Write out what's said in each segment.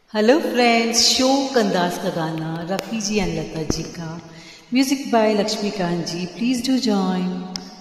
Hello friends, शोक अंदाज का गाना रफ़ी जी एंड लता जी का, music by Laxmikant ji. Please do join.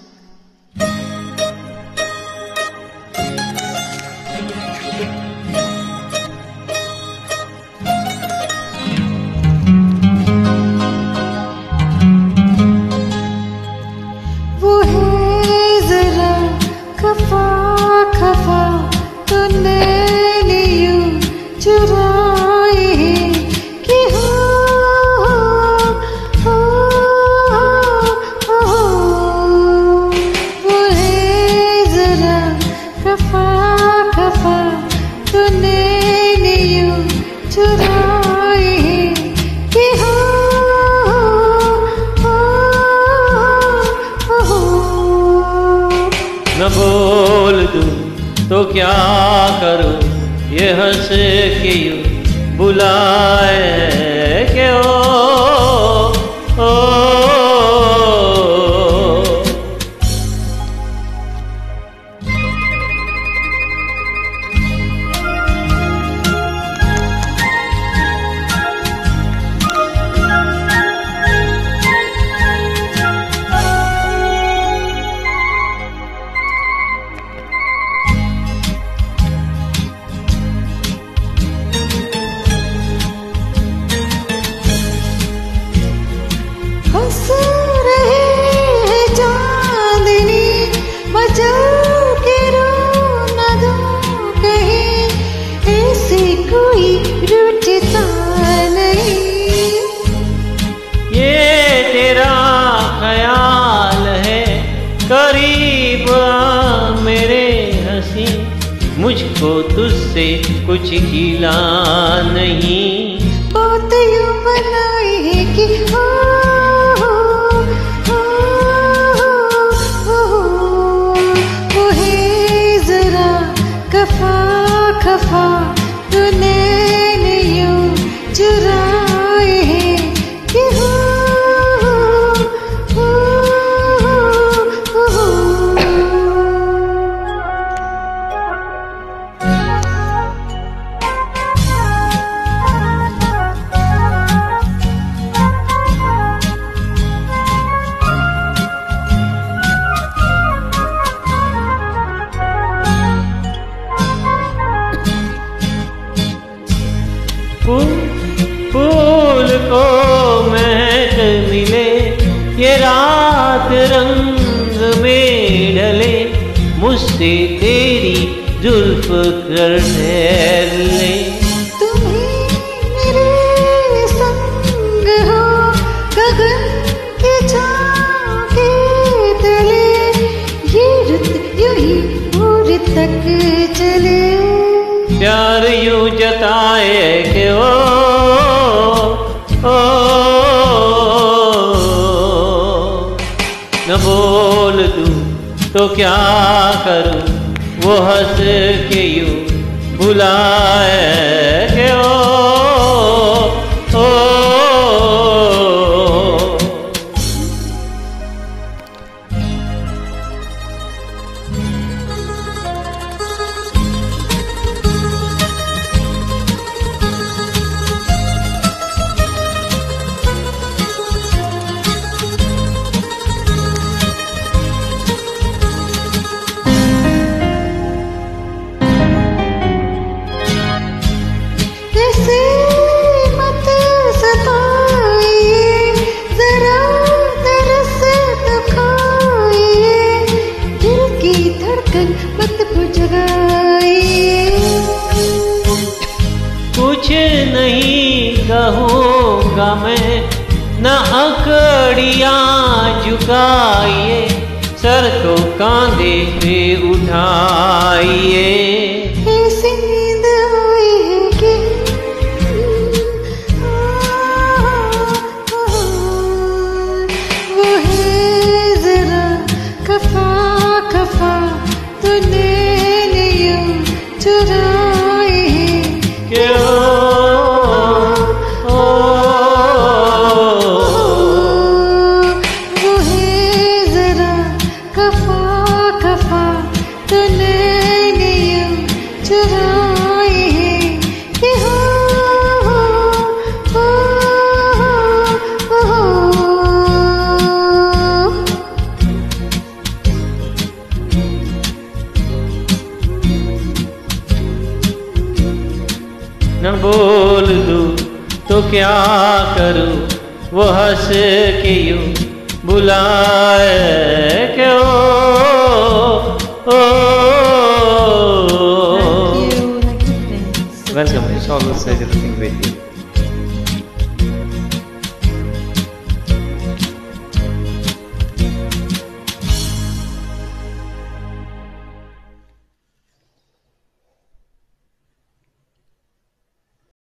वो है जरा खफा खफा तो नैने यूं चुराए हैं कि हो वो है जरा खफा खफा तो नैने यूं चुराए हैं कि हो न बोल दूं तो क्या करूं, ये हंस के यूं बुलाए के ओ हंस रहे चांदनी मचा के रो न दो कहीं, ऐसे कोई रूठता नहीं। ये तेरा ख्याल है करीब आ मेरे हंसी, मुझको तुझसे कुछ गिला नहीं। बात यूं बनाई है कि हो वो है जरा खफा खफा तो नैने यूं चुराए हैं कि हो फूल को महक मिले, ये रात रंग में ढले, मुझसे तेरी जुल्फ कर ठहर ले। तुम्हें मेरे संग हो गगन के छाँव के तले, ये रुत यूं ही भोर तक चले। प्यार यूं जताए कि न बोल दूं तो क्या करूं, वो हंस के यूं बुलाए कि ऐसे मत सताइए, जरा तरस दिखाइए, दिल की धड़कन मत जगाइए। कुछ नहीं कहूँगा मैं, न अकड़ियाँ झुकाइए, सर को कांधे पे उठाइए। ऐसी नींद आई है कि वो है जरा खफा खफा तो नैने यूं चुराए हैं कि वो है जरा खफा खफा तो नैने यूं न बोल दूं तो क्या करूं, वो हंस के यूं बुलाए के Thank you, Prince. Welcome. It's always a pleasure being with you.